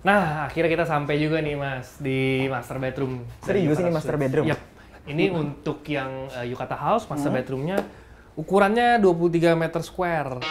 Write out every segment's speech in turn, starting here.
Nah, akhirnya kita sampai juga nih Mas di master bedroom. Serius ini master bedroom? Yap. Ini untuk yang Yukata House, master bedroomnya ukurannya 23 meter square.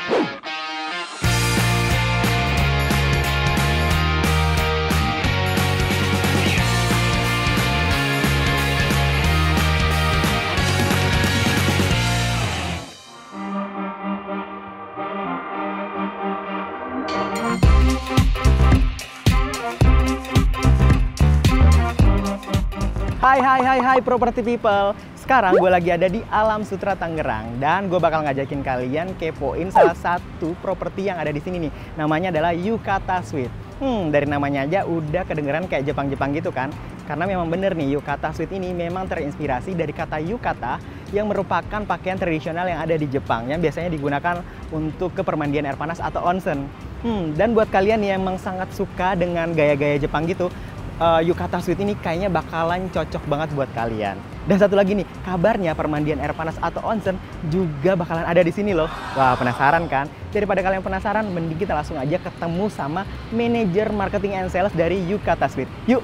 Hai property people. Sekarang gue lagi ada di Alam Sutera Tangerang dan gue bakal ngajakin kalian kepoin salah satu properti yang ada di sini nih. Namanya adalah Yukata Suite. Dari namanya aja udah kedengeran kayak Jepang-Jepang gitu kan? Karena memang bener nih, Yukata Suite ini memang terinspirasi dari kata yukata yang merupakan pakaian tradisional yang ada di Jepang yang biasanya digunakan untuk kepermandian air panas atau onsen. Dan buat kalian yang emang sangat suka dengan gaya-gaya Jepang gitu, Yukata Suite ini kayaknya bakalan cocok banget buat kalian. Dan satu lagi nih, kabarnya permandian air panas atau onsen juga bakalan ada di sini loh. Wah, penasaran kan? Daripada kalian penasaran, mending kita langsung aja ketemu sama manajer marketing and sales dari Yukata Suite. Yuk!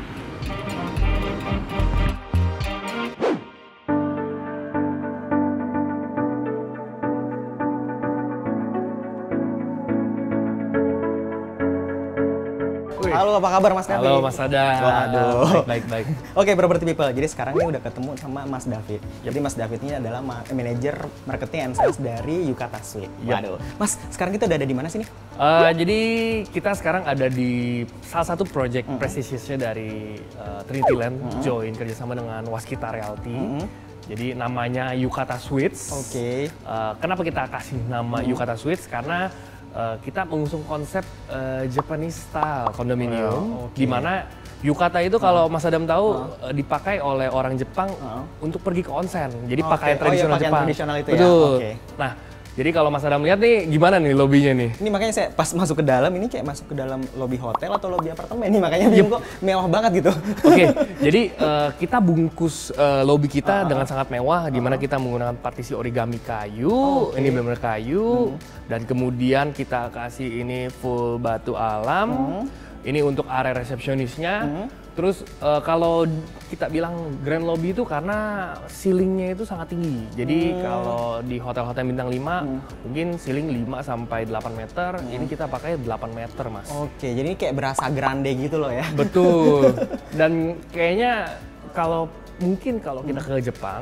Halo, apa kabar Mas David? Halo Mas Adam. Waduh. Baik. Oke, property people. Jadi sekarang ini udah ketemu sama Mas David. Jadi Mas David ini adalah manajer marketing and sales dari Yukata Suite. Waduh. Mas, sekarang kita udah ada di mana sih nih? Jadi kita sekarang ada di salah satu project prestisiousnya dari Trinity Land, join kerjasama dengan Waskita Realty. Jadi namanya Yukata Suites. Oke. Kenapa kita kasih nama Yukata Suites? Karena kita mengusung konsep Japanese style kondominium, di mana yukata itu kalau Mas Adam tahu dipakai oleh orang Jepang untuk pergi ke onsen. Jadi pakaian tradisional Jepang. Tradisional itu betul. Ya? Nah, jadi kalau Mas Adam lihat nih gimana nih lobbynya nih? Ini makanya saya pas masuk ke dalam ini kayak masuk ke dalam lobby hotel atau lobby apartemen nih, makanya bingung kok mewah banget gitu. Oke, jadi kita bungkus lobby kita dengan sangat mewah, di mana kita menggunakan partisi origami kayu, ini benar-benar kayu, dan kemudian kita kasih ini full batu alam, ini untuk area resepsionisnya. Terus kalau kita bilang grand lobby itu karena ceilingnya itu sangat tinggi. Jadi kalau di hotel-hotel bintang 5 mungkin ceiling 5 sampai 8 meter, ini kita pakai 8 meter, Mas. Oke, jadi ini kayak berasa grande gitu loh ya. Betul. Dan kayaknya kalau mungkin kalau kita ke Jepang,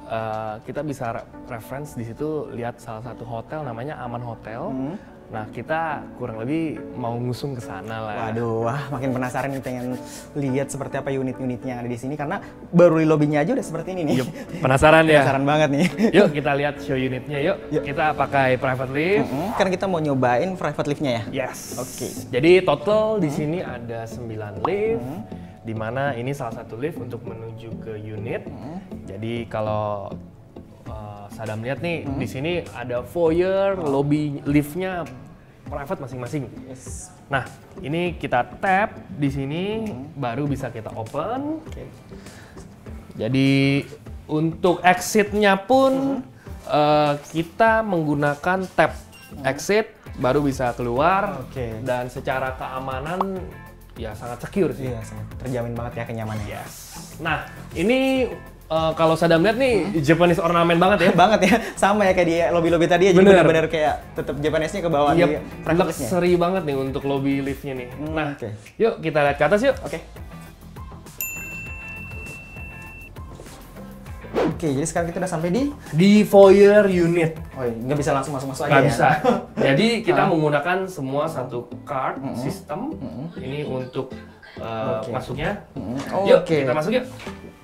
kita bisa reference di situ lihat salah satu hotel namanya Aman Hotel. Nah, kita kurang lebih mau ngusung ke sana lah. Waduh, wah makin penasaran nih, pengen lihat seperti apa unit-unitnya yang ada di sini karena baru di lobbynya aja udah seperti ini nih. Yuk, penasaran ya? Penasaran banget nih. Yuk kita lihat show unitnya yuk. Kita pakai private lift. Karena kita mau nyobain private liftnya ya? Yes. Oke. Jadi total di sini ada 9 lift. Di mana ini salah satu lift untuk menuju ke unit. Jadi kalau Sadam lihat nih, di sini ada foyer, lobby liftnya private masing-masing. Yes. Nah, ini kita tap di sini, baru bisa kita open. Jadi untuk exitnya pun kita menggunakan tap exit, baru bisa keluar. Dan secara keamanan ya sangat secure sih. Iya, sangat terjamin banget ya kenyamanan. Yes. Nah, ini kalau Sadam lihat nih Japanese ornamen banget ya. Banget ya, sama ya kayak di lobby-lobby tadi ya. Jadi benar-benar kayak tetap Japanese-nya ke bawah di private liftnya. Luxury banget nih untuk lobby liftnya nih. Nah, yuk kita lihat ke atas yuk. Oke, jadi sekarang kita udah sampai di foyer unit. Oh, nggak bisa langsung masuk-masuk aja Nggak ya? bisa. Jadi kita menggunakan semua satu card sistem. Ini untuk masuknya. Yuk, kita masuk yuk.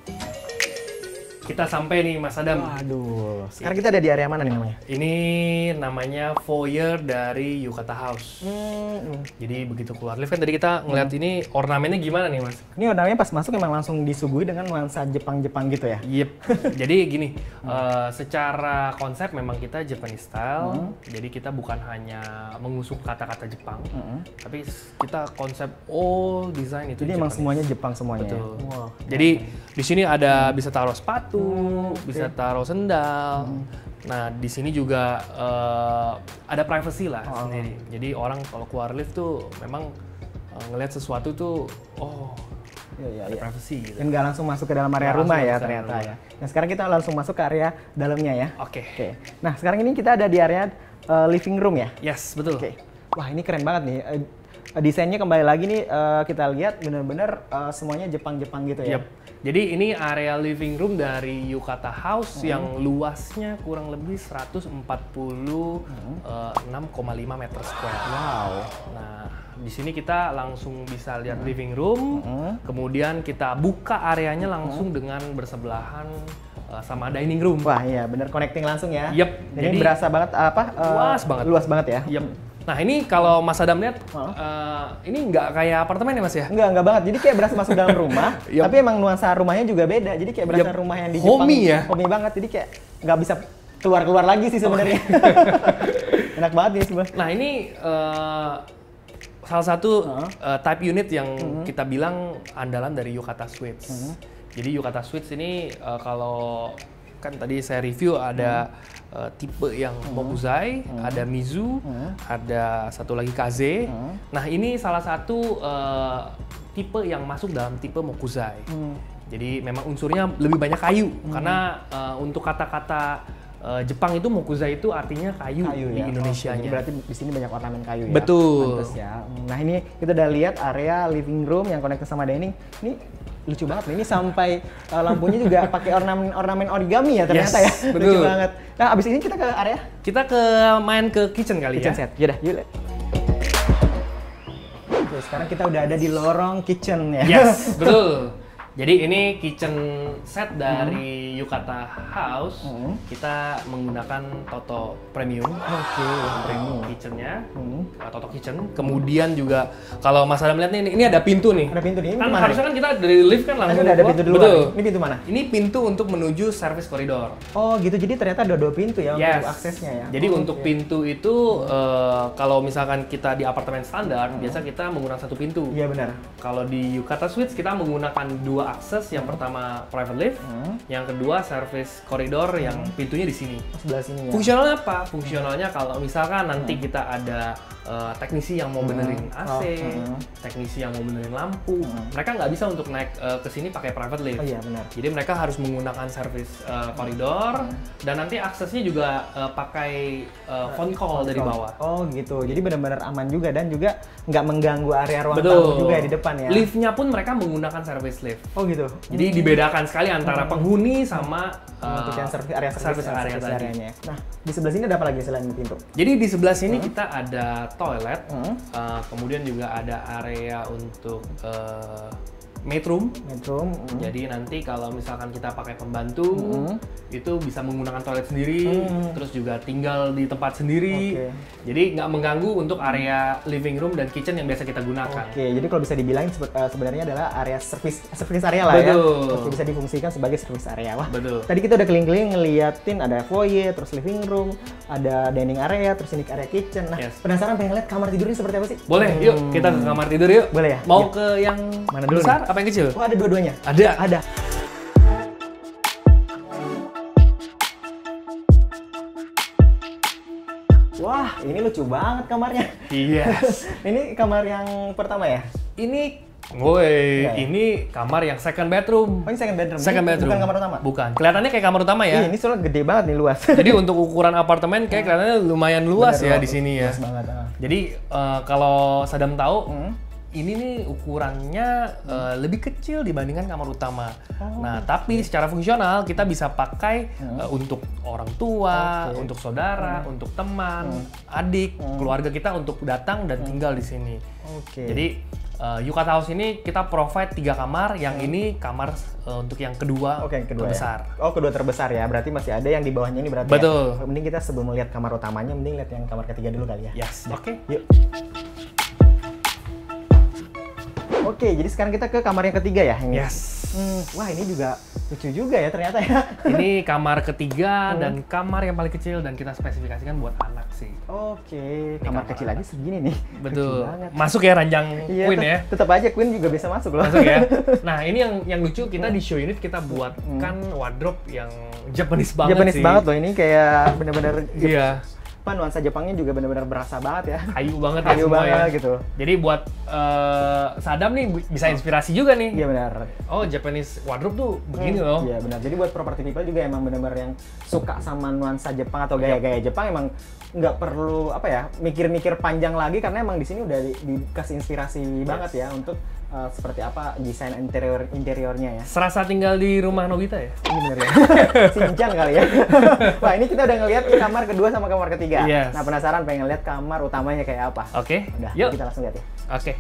Kita sampai nih Mas Adam. Waduh, sekarang kita ada di area mana nih namanya? Ini namanya foyer dari Yukata House. Jadi begitu keluar lift kan tadi kita ngeliat ini ornamennya gimana nih Mas? Ini ornamennya pas masuk emang langsung disuguhi dengan nuansa Jepang-Jepang gitu ya? Yep. Jadi gini, secara konsep memang kita Japanese style. Jadi kita bukan hanya mengusung kata-kata Jepang, tapi kita konsep desain itu. Jadi emang semuanya Jepang semuanya. Betul. Wow. Jadi di sini ada bisa taruh sepatu, bisa taruh sendal. Nah, di sini juga ada privacy lah sendiri. Jadi orang kalau keluar lift tuh memang ngelihat sesuatu tuh, Iya. privacy gitu. Dan nggak langsung masuk ke dalam area Nggak rumah langsung ya masuk ke ternyata dalam ya. Nah sekarang kita langsung masuk ke area dalamnya ya. Oke. Oke. Nah sekarang ini kita ada di area living room ya. Yes, betul. Oke. Wah ini keren banget nih. Desainnya kembali lagi nih kita lihat bener-bener semuanya Jepang-Jepang gitu ya. Yep. Jadi ini area living room dari Yukata House yang luasnya kurang lebih 146,5 meter square. Wow. Nah, di sini kita langsung bisa lihat living room, kemudian kita buka areanya langsung dengan bersebelahan sama dining room. Wah iya bener connecting langsung ya. Yep. Jadi berasa banget luas banget. Luas banget ya. Yep. Nah ini kalau Mas Adam lihat, ini nggak kayak apartemen ya Mas ya? Enggak banget. Jadi kayak berasa masuk dalam rumah, Yep. tapi emang nuansa rumahnya juga beda. Jadi kayak berasa rumah yang di Jepang. Homey ya? Homey banget. Jadi kayak nggak bisa keluar lagi sih sebenarnya. Enak banget nih sebenarnya. Nah ini salah satu type unit yang kita bilang andalan dari Yukata Suites. Jadi Yukata Suites ini kalau kan tadi saya review ada tipe yang Mokuzai, ada Mizu, ada satu lagi Kaze. Nah ini salah satu tipe yang masuk dalam tipe Mokuzai. Jadi memang unsurnya lebih banyak kayu karena untuk kata-kata Jepang itu Mokuzai itu artinya kayu di ya? Indonesianya. Jadi berarti di sini banyak ornamen kayu ya. Betul. Pantes ya. Nah ini kita udah lihat area living room yang connect sama dining. Ini lucu banget nih. Ini sampai lampunya juga pakai ornamen origami ya ternyata Yes, ya. betul. Lucu banget. Nah abis ini kita ke area Kita main ke kitchen kali kitchen ya. set. Yaudah, yuk. Oke, sekarang kita udah ada di lorong kitchen ya. Yes, betul. Jadi ini kitchen set dari Yukata House. Kita menggunakan Toto Premium. Oke, Premium kitchennya, Toto Kitchen. Kemudian juga kalau Mas Adam lihat nih, ini ada pintu nih. Ada pintu nih. Ini Kan kemana harusnya kan kita dari lift kan langsung udah ada keluar. pintu duluan. Betul. Ini pintu mana? Ini pintu untuk menuju service koridor. Oh gitu, jadi ternyata ada 2 pintu ya Yes. untuk aksesnya ya. Jadi untuk pintu itu kalau misalkan kita di apartemen standar, biasa kita menggunakan satu pintu. Iya benar. Kalau di Yukata Suites kita menggunakan 2 akses. Yang pertama private lift, yang kedua service koridor yang pintunya di sini. Sebelah sini ya. Fungsionalnya apa? Fungsionalnya kalau misalkan nanti kita ada teknisi yang mau benerin AC, teknisi yang mau benerin lampu, mereka nggak bisa untuk naik ke sini pakai private lift. Oh iya benar. Jadi mereka harus menggunakan service koridor dan nanti aksesnya juga pakai phone call dari bawah. Oh gitu, jadi benar-benar aman juga dan juga nggak mengganggu area ruang Betul. tamu juga ya di depan ya. Liftnya pun mereka menggunakan service lift. Oh gitu. Jadi dibedakan sekali antara penghuni sama Untuk yang service area tadi. areanya. Nah di sebelah sini ada apa lagi selain pintu? Jadi di sebelah sini kita ada toilet, kemudian juga ada area untuk maidroom. Bedroom. Jadi nanti kalau misalkan kita pakai pembantu, itu bisa menggunakan toilet sendiri, terus juga tinggal di tempat sendiri. Oke. Jadi nggak mengganggu untuk area living room dan kitchen yang biasa kita gunakan. Oke, jadi kalau bisa dibilang sebenarnya adalah area service area lah ya. Betul. Oke, bisa difungsikan sebagai service area. Wah, Betul. tadi kita udah keliling-keliling ngeliatin ada foyer, terus living room, ada dining area, terus ini area kitchen. Nah, Yes. penasaran pengen lihat kamar tidurnya seperti apa sih? Boleh, yuk kita ke kamar tidur yuk. Boleh ya? Mau Yuk. ke yang Mana dulu besar apa yang kecil? Oh, ada dua-duanya? Ada. Ada. Wah, ini lucu banget kamarnya. Yes. Ini kamar yang pertama ya? Ini, Iya, ya? ini kamar yang second bedroom. Oh, ini second bedroom. Second Ini bedroom. Bukan kamar utama? Bukan. Kelihatannya kayak kamar utama ya. Iya, ini soalnya gede banget nih, luas. Jadi untuk ukuran apartemen kayak kelihatannya lumayan luas Bener, ya di sini ya. Luas banget. Jadi kalau Sadam tahu, ini nih ukurannya lebih kecil dibandingkan kamar utama. Nah, tapi secara fungsional kita bisa pakai untuk orang tua, untuk saudara, untuk teman, adik, keluarga kita untuk datang dan tinggal di sini. Oke. Jadi Yukata House ini kita provide 3 kamar, yang ini kamar untuk yang kedua, Oke, yang kedua terbesar. ya. Oh, kedua terbesar ya. Berarti masih ada yang di bawahnya ini berarti. Betul. Ya? Mending kita sebelum melihat kamar utamanya, mending lihat yang kamar ketiga dulu kali ya. Yes, oke. Yuk. Oke, jadi sekarang kita ke kamar yang ketiga ya. Ini. Yes. Wah, ini juga lucu juga ya ternyata ya. Ini kamar ketiga dan kamar yang paling kecil dan kita spesifikasikan buat anak sih. Oke, kamar kamar kecil aja segini nih. Betul. Lucu banget. Masuk ya ranjang Iya, Queen ya. Tetap aja Queen juga bisa masuk loh. Masuk ya. Nah, ini yang lucu, kita di show unit kita buatkan wardrobe yang Japanese banget Japanese sih. banget loh ini, kayak bener-bener Iya. nuansa Jepangnya juga benar-benar berasa banget ya. Kayu banget ya Kayu semua banget ya. gitu. Jadi buat Sadam nih bisa inspirasi juga nih. Iya benar. Oh, Japanese wardrobe tuh begini loh. Iya benar. Jadi buat property people juga emang benar-benar yang suka sama nuansa Jepang atau gaya-gaya Jepang emang nggak perlu apa ya mikir-mikir panjang lagi karena emang di sini udah dikasih inspirasi banget ya untuk seperti apa desain interiornya ya. Serasa tinggal di rumah Nobita ya? Ini bener ya. Shinchan kali ya. Wah ini kita udah ngeliat kamar kedua sama kamar ketiga. Yes. Nah penasaran pengen lihat kamar utamanya kayak apa? Oke. Udah, Yuk. kita langsung lihat ya. Oke.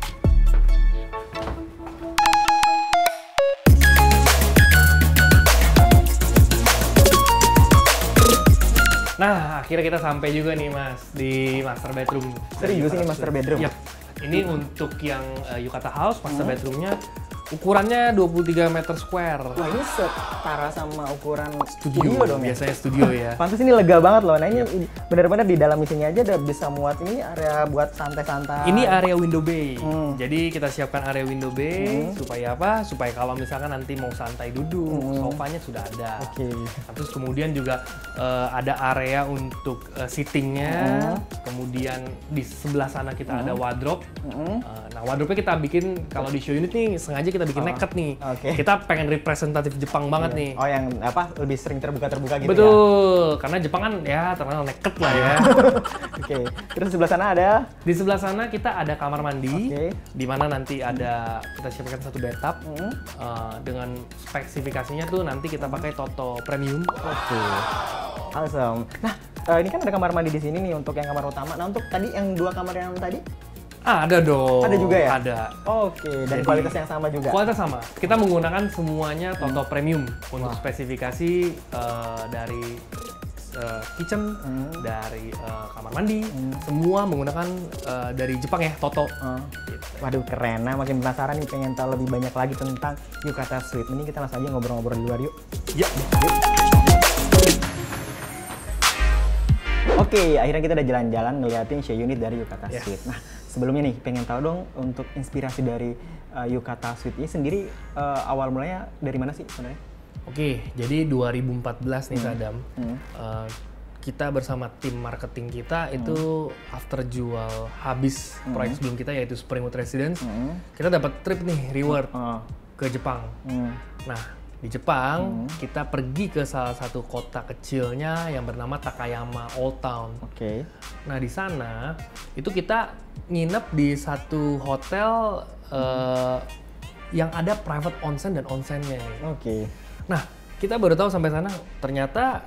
Nah, akhirnya kita sampai juga nih Mas di master bedroom. Serius ini master bedroom? Yap. Ini untuk yang Yukata House, master bedroomnya ukurannya 23 meter square. Wah ini setara sama ukuran Studio dong ya? biasanya studio ya. Pantes ini lega banget loh. Nah ini benar-benar di dalam sini aja udah bisa muat ini area buat santai-santai. Ini area window bay. Jadi kita siapkan area window bay supaya apa? Supaya kalau misalkan nanti mau santai duduk, sofanya sudah ada. Oke. Terus kemudian juga ada area untuk seatingnya. Kemudian di sebelah sana kita ada wardrobe. Nah wardrobe-nya kita bikin kalau di show unit nih sengaja kita bikin naked nih. Kita pengen representatif Jepang banget nih. Oh yang apa lebih sering terbuka-terbuka gitu. Betul, karena Jepang kan ya terkenal naked lah ya. Oke. Terus sebelah sana ada? Di sebelah sana kita ada kamar mandi, Oke. di mana nanti ada kita siapkan satu bathtub dengan spesifikasinya tuh nanti kita pakai Toto Premium. Oke. Awesome. Nah, ini kan ada kamar mandi di sini nih untuk yang kamar utama. Nah, untuk tadi yang dua kamar yang tadi? Ada dong. Ada juga ya? Ada. Oke, dan Jadi, kualitas yang sama juga? Kualitas sama. Kita menggunakan semuanya Toto Premium untuk spesifikasi dari kitchen, dari kamar mandi, semua menggunakan dari Jepang ya, Toto. Gitu. Waduh keren, nah makin penasaran nih pengen tahu lebih banyak lagi tentang Yukata Suite. Ini kita langsung aja ngobrol-ngobrol di luar yuk. Ya. Oke, akhirnya kita udah jalan-jalan ngeliatin show unit dari Yukata Yes. Suite. Nah, sebelumnya nih pengen tahu dong untuk inspirasi dari Yukata Suite ini sendiri awal mulanya dari mana sih sebenarnya? Oke, jadi 2014 nih Sadam, kita bersama tim marketing kita itu after jual habis proyek sebelum kita yaitu Springwood Residence, kita dapat trip nih reward ke Jepang. Nah di Jepang kita pergi ke salah satu kota kecilnya yang bernama Takayama Old Town. Oke. Nah di sana itu kita nginep di satu hotel yang ada private onsen dan onsennya. Oke. Nah, kita baru tahu sampai sana ternyata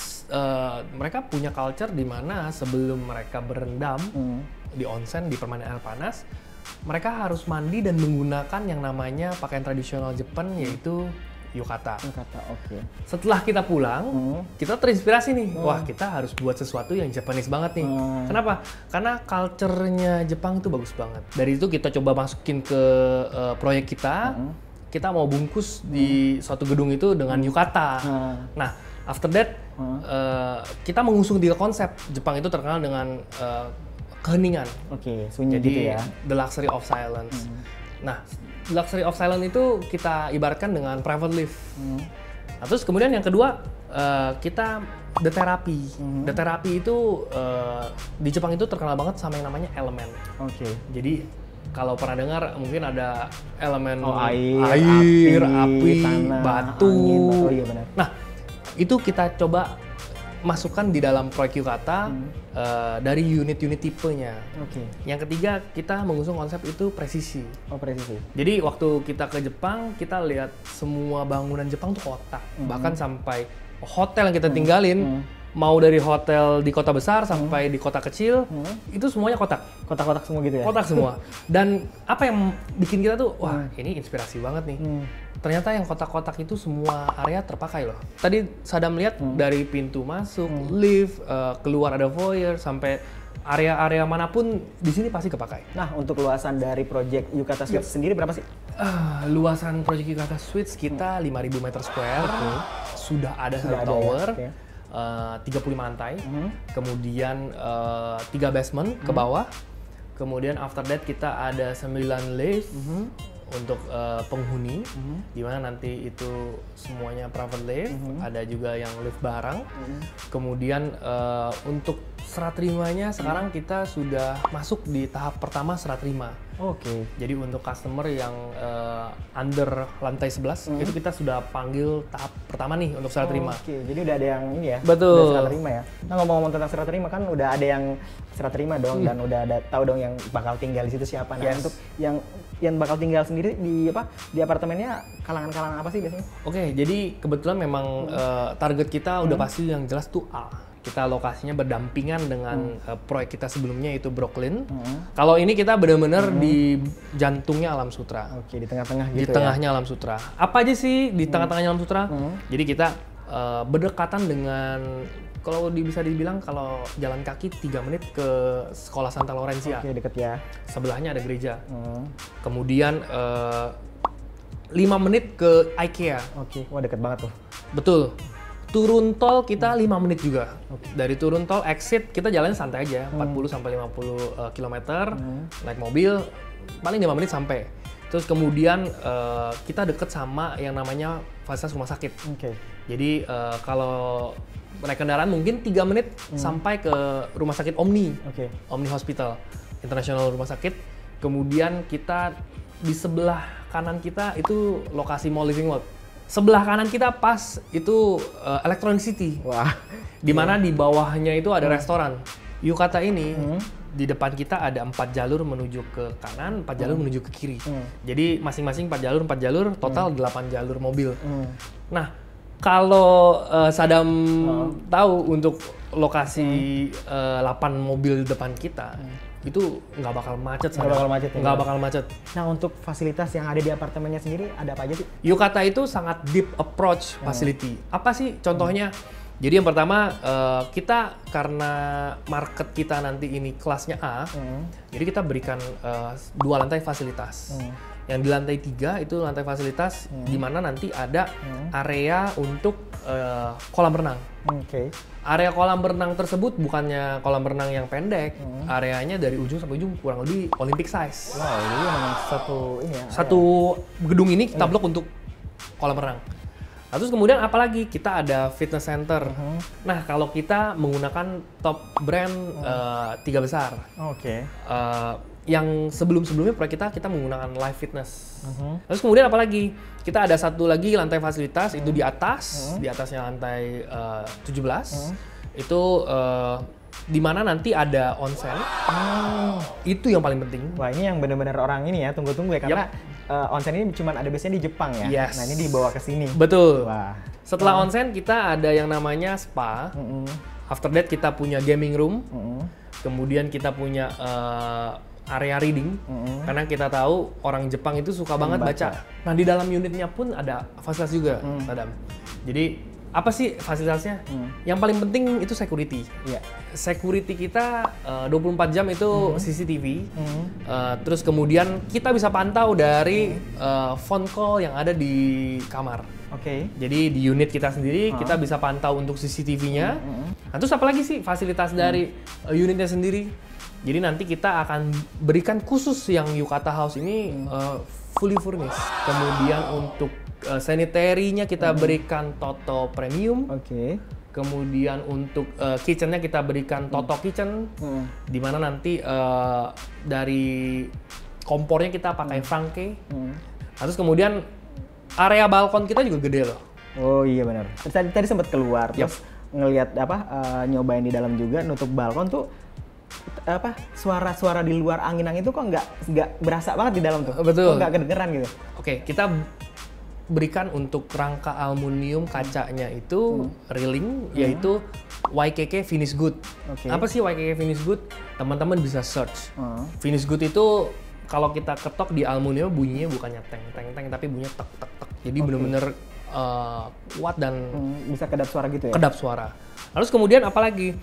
mereka punya culture di mana sebelum mereka berendam di onsen di permanent air panas, mereka harus mandi dan menggunakan yang namanya pakaian tradisional Jepang yaitu yukata. Yukata, oke. Setelah kita pulang, kita terinspirasi nih. Wah, kita harus buat sesuatu yang Japanese banget nih. Kenapa? Karena culture-nya Jepang itu bagus banget. Dari itu kita coba masukin ke proyek kita. Kita mau bungkus di suatu gedung itu dengan yukata. Nah, after that kita mengusung 3 konsep. Jepang itu terkenal dengan keheningan. Oke, sunyi Jadi gitu ya. the luxury of silence. Nah, luxury of silence itu kita ibaratkan dengan private lift. Nah, terus kemudian yang kedua kita the therapy. The therapy itu di Jepang itu terkenal banget sama yang namanya elemen. Oke. Jadi kalau pernah dengar mungkin ada elemen air, api, tanah, batu. angin. Oh iya benar. Nah, itu kita coba masukkan di dalam proyek yukata dari unit-unit tipenya. Oke. Yang ketiga, kita mengusung konsep itu presisi. Oh presisi. Jadi waktu kita ke Jepang, kita lihat semua bangunan Jepang tuh kotak. Bahkan sampai hotel yang kita tinggalin, mau dari hotel di kota besar sampai di kota kecil, itu semuanya kotak. Kotak-kotak semua gitu ya? Kotak semua. Dan apa yang bikin kita tuh, wah ini inspirasi banget nih. Ternyata yang kotak-kotak itu semua area terpakai loh. Tadi Sadam lihat dari pintu masuk, lift, keluar ada foyer, sampai area-area manapun di sini pasti kepakai. Nah, untuk luasan dari project Yukata Suite sendiri berapa sih? Luasan proyek Yukata Suites kita 5.000 meter square. Sudah ada satu tower. Ya? 35 lantai, kemudian 3 basement ke bawah, kemudian after that kita ada 9 lift untuk penghuni, di mana nanti itu semuanya private lift, ada juga yang lift bareng. Kemudian untuk serah terimanya sekarang kita sudah masuk di tahap pertama serah terima. Oke. Jadi untuk customer yang under lantai 11 itu kita sudah panggil tahap pertama nih untuk serah terima. Oke, jadi udah ada yang ini ya. Betul. Udah serah terima ya. Nah, ngomong-ngomong tentang serah terima kan udah ada yang serah terima dong dan udah ada tahu dong yang bakal tinggal di situ siapa. Nah, untuk yang bakal tinggal sendiri di apartemennya kalangan-kalangan apa sih biasanya? Oke, jadi kebetulan memang target kita udah pasti yang jelas tuh A. Kita lokasinya berdampingan dengan proyek kita sebelumnya yaitu Brooklyn. Kalau ini kita benar-benar di jantungnya Alam Sutra. Oke, di tengah-tengah gitu. Di tengahnya Alam Sutra. Apa aja sih di tengah-tengahnya Alam Sutra? Jadi kita berdekatan dengan, kalau bisa dibilang kalau jalan kaki 3 menit ke Sekolah Santa Lawrencia. Oke, deket ya. Sebelahnya ada gereja. Kemudian 5 menit ke IKEA. Oke, wah deket banget tuh. Betul. Turun tol kita 5 menit juga. Dari turun tol exit kita jalan santai aja, 40 sampai 50 km. Naik mobil paling 5 menit sampai. Terus kemudian kita deket sama yang namanya fasilitas rumah sakit. Jadi kalau naik kendaraan mungkin 3 menit sampai ke rumah sakit Omni. Omni Hospital International Rumah Sakit. Kemudian kita di sebelah kanan kita itu lokasi Mall Living World. Sebelah kanan kita pas itu Electronic City. Wah. Di mana di bawahnya itu ada restoran. Yukata ini di depan kita ada 4 jalur menuju ke kanan, 4 jalur menuju ke kiri. Jadi masing-masing 4 jalur, total 8 jalur mobil. Nah, kalau Sadam tahu untuk lokasi 8 mobil depan kita, itu nggak bakal macet. Nggak bakal macet. Nah, untuk fasilitas yang ada di apartemennya sendiri ada apa aja sih? Yukata itu sangat deep approach facility. Apa sih contohnya? Jadi yang pertama kita karena market kita nanti ini kelasnya A, jadi kita berikan 2 lantai fasilitas. Yang di lantai 3 itu lantai fasilitas di mana nanti ada area untuk kolam renang. Area kolam renang tersebut bukannya kolam renang yang pendek, areanya dari ujung sampai ujung kurang lebih Olympic size. Wow, ini memang satu gedung ini kita blok untuk kolam renang. Nah, terus kemudian apalagi kita ada fitness center. Nah, kalau kita menggunakan top brand 3 besar. Yang sebelum-sebelumnya proyek kita menggunakan live fitness. Terus kemudian apalagi kita ada satu lagi lantai fasilitas itu di atasnya lantai 17 itu di mana nanti ada onsen. Itu yang paling penting. Wah, ini yang benar-benar orang ini ya tunggu-tunggu ya karena onsen ini cuma ada biasanya di Jepang ya. Nah, ini dibawa ke sini. Betul. Wah. Setelah onsen kita ada yang namanya spa. After that kita punya gaming room. Kemudian kita punya area reading, karena kita tahu orang Jepang itu suka banget baca. Nah, di dalam unitnya pun ada fasilitas juga, Sadam. Jadi, apa sih fasilitasnya? Yang paling penting itu security. Security kita 24 jam itu CCTV. Terus kemudian kita bisa pantau dari phone call yang ada di kamar. Jadi di unit kita sendiri kita bisa pantau untuk CCTV-nya. Nah, terus apa lagi sih fasilitas dari unitnya sendiri? Jadi nanti kita akan berikan khusus yang Yukata House ini fully furnished. Kemudian untuk sanitary-nya kita berikan Toto Premium. Kemudian untuk kitchen-nya kita berikan Toto Kitchen. Di mana nanti dari kompornya kita pakai Franke. Terus kemudian area balkon kita juga gede loh. Oh iya benar. Tadi sempat keluar terus ngelihat nyobain di dalam juga nutup balkon tuh suara-suara di luar angin-angin itu kok nggak berasa banget di dalam tuh. Betul. Kok nggak kedengeran gitu. Kita berikan untuk rangka aluminium kacanya itu railing yaitu YKK Finish Good. Apa sih YKK Finish Good? Teman-teman bisa search. Finish Good itu kalau kita ketok di aluminium bunyinya bukannya teng tapi bunyinya tek. Jadi benar-benar kuat dan bisa kedap suara gitu ya. Kedap suara. Terus kemudian apalagi?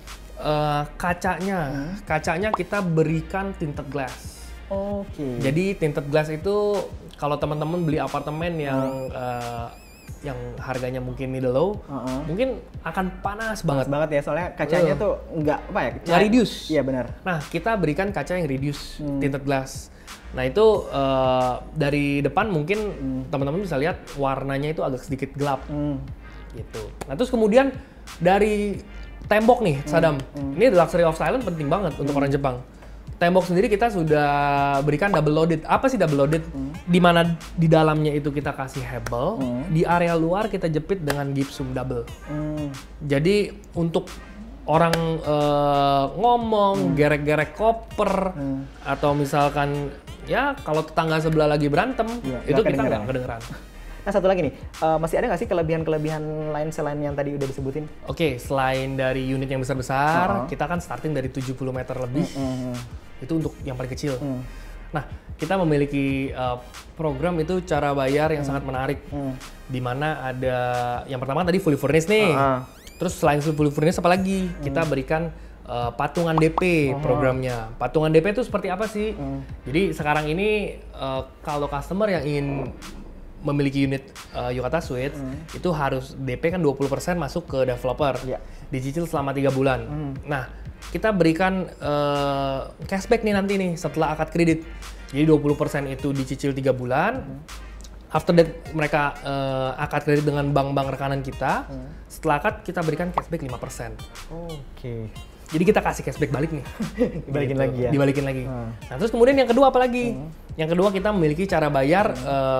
Kacanya kita berikan tinted glass. Jadi tinted glass itu kalau teman-teman beli apartemen yang yang harganya mungkin middle low, mungkin akan panas banget. Banget ya, soalnya kacanya tuh nggak apa ya? Nggak reduce. Iya benar. Nah, kita berikan kaca yang reduce tinted glass. Nah itu dari depan mungkin teman-teman bisa lihat warnanya itu agak sedikit gelap, gitu. Nah terus kemudian dari tembok nih, Sadam, ini luxury of silence penting banget untuk orang Jepang. Tembok sendiri kita sudah berikan double loaded. Apa sih double loaded? Dimana di dalamnya itu kita kasih hebel, di area luar kita jepit dengan gypsum double. Jadi untuk orang ngomong, gerek-gerek koper, atau misalkan ya kalau tetangga sebelah lagi berantem, itu kita nggak kedengeran. Nah satu lagi nih, masih ada nggak sih kelebihan-kelebihan lain selain yang tadi udah disebutin? Oke, selain dari unit yang besar-besar, kita kan starting dari 70 meter lebih. Itu untuk yang paling kecil. Nah, kita memiliki program itu cara bayar yang sangat menarik. Di mana ada, yang pertama tadi fully furnished nih. Terus selain fully furnished apa lagi? Kita berikan patungan DP programnya. Patungan DP itu seperti apa sih? Jadi sekarang ini kalau customer yang ingin memiliki unit Yukata Suites itu harus DP kan 20% masuk ke developer, dicicil selama 3 bulan. Nah, kita berikan cashback nih nanti nih setelah akad kredit. Jadi 20% itu dicicil 3 bulan. After that mereka akad kredit dengan bank-bank rekanan kita. Setelah akad kita berikan cashback 5%. Oke. Jadi kita kasih cashback balik nih. Dibalikin lagi ya? Dibalikin lagi. Nah terus kemudian yang kedua apa lagi? Yang kedua kita memiliki cara bayar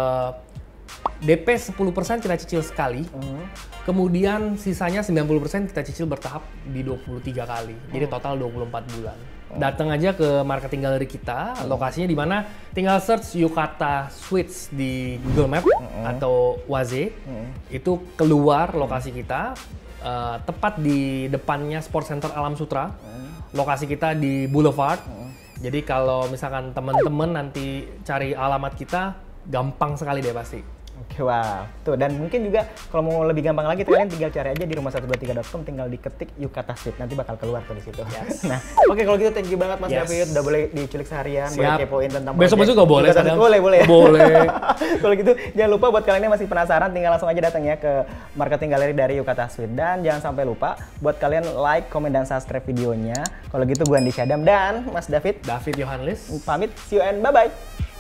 DP 10% kita cicil sekali, kemudian sisanya 90% kita cicil bertahap di 23 kali, jadi total 24 bulan. Datang aja ke marketing gallery kita, lokasinya di mana tinggal search Yukata Suites di Google Map atau Waze, itu keluar lokasi kita, tepat di depannya Sport Center Alam Sutra, lokasi kita di Boulevard. Jadi kalau misalkan teman-teman nanti cari alamat kita, gampang sekali deh pasti. Oke, wow. Tuh, dan mungkin juga kalau mau lebih gampang lagi, kalian tinggal cari aja di rumah123.com, tinggal diketik Yukata Suites, nanti bakal keluar tuh di situ. Nah, oke kalau gitu thank you banget Mas David, udah boleh diculik seharian, boleh kepoin tentang besok-besok juga boleh, boleh. Boleh. Kalau gitu, jangan lupa buat kalian yang masih penasaran, tinggal langsung aja datang ya ke marketing gallery dari Yukata Suites. Dan jangan sampai lupa buat kalian like, komen, dan subscribe videonya. Kalau gitu gue Andi Syadam dan Mas David Yohanlis pamit, see you and bye-bye.